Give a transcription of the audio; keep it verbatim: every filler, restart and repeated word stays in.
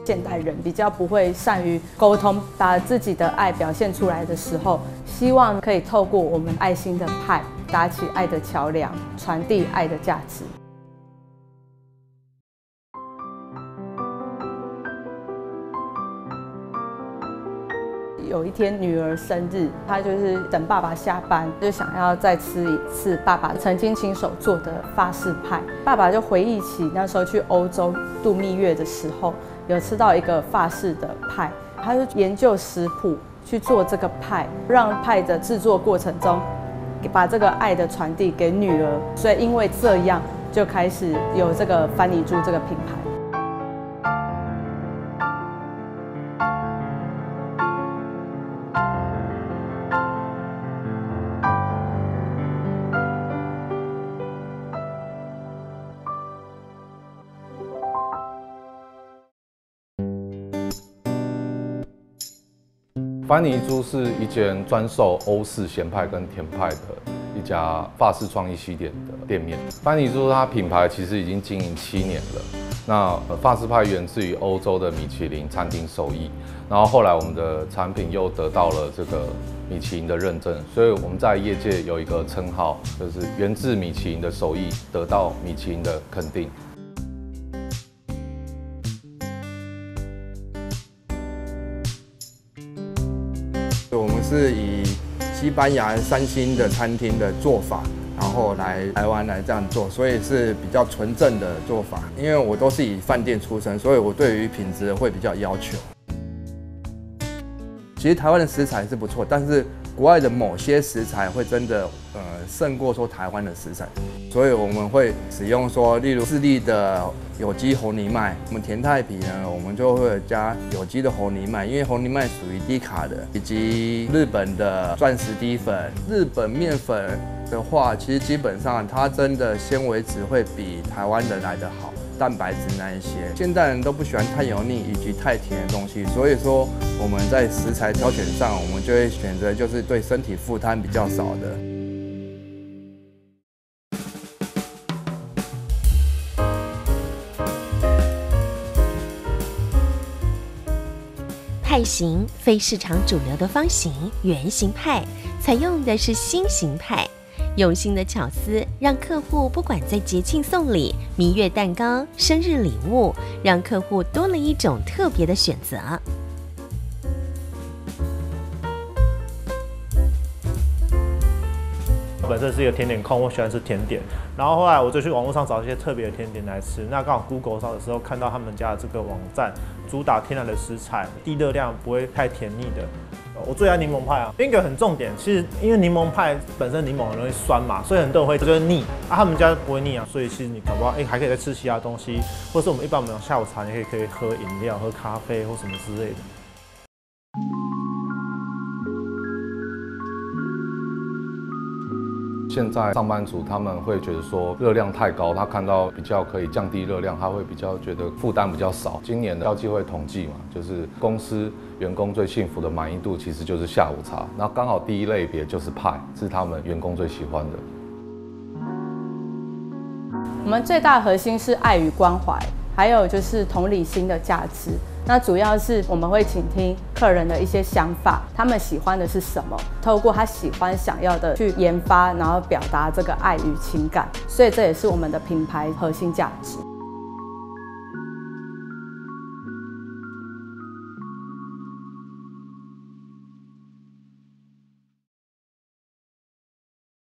现代人比较不会善于沟通，把自己的爱表现出来的时候，希望可以透过我们爱心的派，搭起爱的桥梁，传递爱的价值。有一天女儿生日，她就是等爸爸下班，就想要再吃一次爸爸曾经亲手做的法式派。爸爸就回忆起那时候去欧洲度蜜月的时候，有吃到一个法式的派，他就研究食谱去做这个派，让派的制作过程中，把这个爱的传递给女儿。所以因为这样，就开始有这个番泥猪这个品牌。 番泥猪是一间专售欧式咸派跟甜派的一家法式创意西点的店面。番泥猪它品牌其实已经经营七年了。那法式派源自于欧洲的米其林餐厅手艺，然后后来我们的产品又得到了这个米其林的认证，所以我们在业界有一个称号，就是源自米其林的手艺得到米其林的肯定。 我们是以西班牙三星的餐厅的做法，然后来台湾来这样做，所以是比较纯正的做法。因为我都是以饭店出身，所以我对于品质会比较要求。其实台湾的食材是不错，但是国外的某些食材会真的呃胜过说台湾的食材，所以我们会使用说，例如智利的有机红藜麦，我们甜太皮呢，我们就会加有机的红藜麦，因为红藜麦属于低卡的，以及日本的钻石低粉，日本面粉的话，其实基本上它真的纤维质会比台湾的来得好。蛋白质那一些，现代人都不喜欢太油腻以及太甜的东西，所以说我们在食材挑选上，我们就会选择就是对身体负担比较少的。 派型非市场主流的方形、圆形派，采用的是心形派。用心的巧思，让客户不管在节庆送礼、蜜月蛋糕、生日礼物，让客户多了一种特别的选择。 本身是一个甜点控，我喜欢吃甜点，然后后来我就去网络上找一些特别的甜点来吃。那刚好 Google 上的时候看到他们家的这个网站，主打天然的食材，低热量，不会太甜腻的。我最爱柠檬派啊，另一个很重点，其实因为柠檬派本身柠檬很容易酸嘛，所以很多人会觉得腻啊，他们家不会腻啊，所以其实你搞不好哎、欸、还可以再吃其他东西，或是我们一般我们下午茶你可以可以喝饮料、喝咖啡或什么之类的。 现在上班族他们会觉得说热量太高，他看到比较可以降低热量，他会比较觉得负担比较少。今年的药剂会统计嘛，就是公司员工最幸福的满意度其实就是下午茶，然后刚好第一类别就是派，是他们员工最喜欢的。 我们最大的核心是爱与关怀，还有就是同理心的价值。那主要是我们会倾听客人的一些想法，他们喜欢的是什么，透过他喜欢想要的去研发，然后表达这个爱与情感，所以这也是我们的品牌核心价值。